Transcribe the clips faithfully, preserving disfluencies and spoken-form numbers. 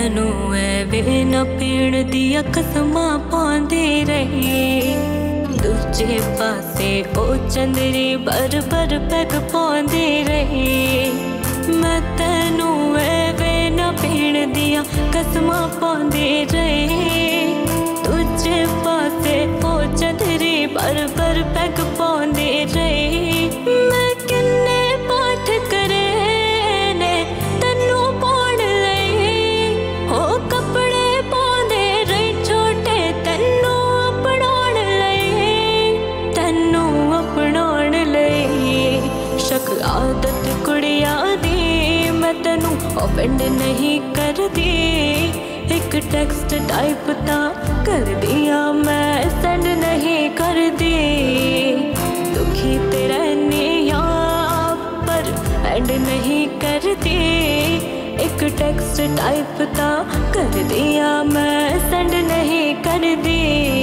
तैनू एवे ना पीण दिया कसमां पांदे रहे। दूजे पासे ओ चंदरी बर बर पैग पांदे रहे। मैं तैनू एवे ना पीण दिया कसमां पांदे रहे। दूजे पासे ओ चंदरी बर बर पैग पांदे रहे। मैं किन्ने पाठ करे ने तैनू पाउण लई। ओ कपड़े पाउंदे रही छोटे तैनू अपनाउण लई। तैनू अपनाउण लई शक आदत कुड़िया दी मैं तैनू ओफेंड नहीं करदी। एक टेक्स्ट टाइप ता कर दिया मैं सेंड नहीं कर दी। दुखी ते रहनिया पर एंड नहीं कर दी। एक टेक्स्ट टाइप ता कर दिया मैं सेंड नहीं कर दी।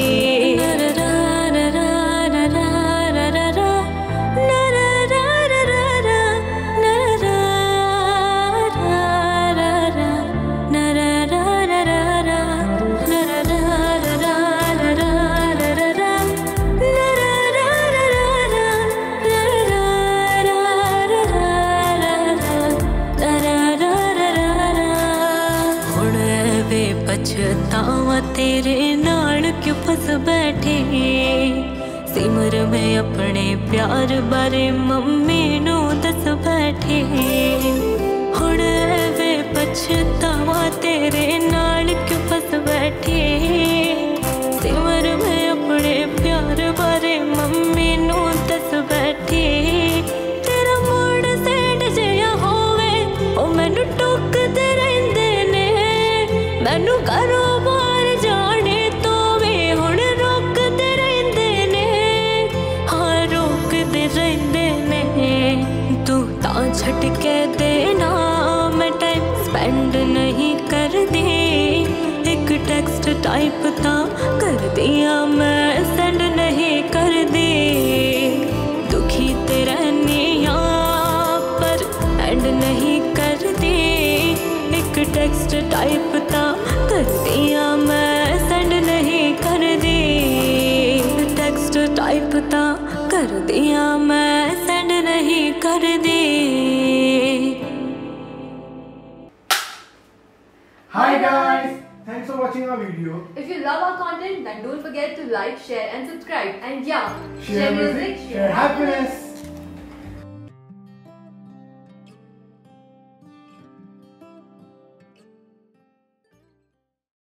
पछतावा तेरे नाल क्यों फस बैठे। सिमर में अपने प्यार बारे मम्मी नू दस बैठे। हुण वे पछतावा तेरे नाल क्यों फस बैठे। सिमर में अपने प्यार बारे मम्मी नू दस बैठे। तेरा मूड सेट जिहा होवे ओ मैनू टोकदे रहिंदे ने। मैनू कारोबार जाने तो वे हुण रोकदे रहिंदे ने। हाँ रोकदे रहिंदे ने। तू तां छड्ड के देना मैं टाइम स्पेंड नहीं करदी। एक टेक्स्ट टाइप तां कर दिया मैं सेंड नहीं करदी। दुखी ते रहनिया पर एंड नहीं करदी। एक टेक्स्ट टाइप ता कर दिया मैं सेंड नहीं कर दी। टेक्स्ट टाइप ता कर दिया मैं सेंड नहीं कर दी। Hi guys, thanks for watching our video. If you love our content, then don't forget to like, share and subscribe. And yeah, Share music, share happiness.